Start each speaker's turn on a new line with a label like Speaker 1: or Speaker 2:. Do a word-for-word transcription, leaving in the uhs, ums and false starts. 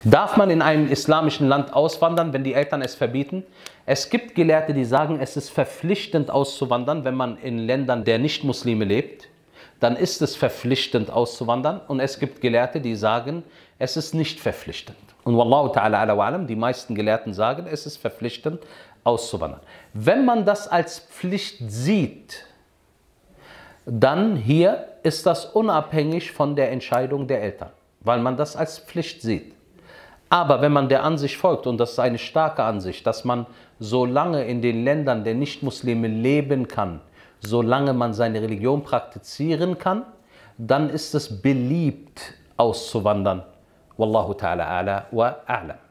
Speaker 1: Darf man in einem islamischen Land auswandern, wenn die Eltern es verbieten? Es gibt Gelehrte, die sagen, es ist verpflichtend auszuwandern, wenn man in Ländern der Nicht-Muslime lebt. Dann ist es verpflichtend auszuwandern. Und es gibt Gelehrte, die sagen, es ist nicht verpflichtend. Und Wallahu ta'ala ala wa'alam, die meisten Gelehrten sagen, es ist verpflichtend auszuwandern. Wenn man das als Pflicht sieht, dann hier ist das unabhängig von der Entscheidung der Eltern, weil man das als Pflicht sieht. Aber wenn man der Ansicht folgt, und das ist eine starke Ansicht, dass man so lange in den Ländern der Nichtmuslime leben kann, solange man seine Religion praktizieren kann, dann ist es beliebt auszuwandern. Wallahu ta'ala a'la wa a'lam.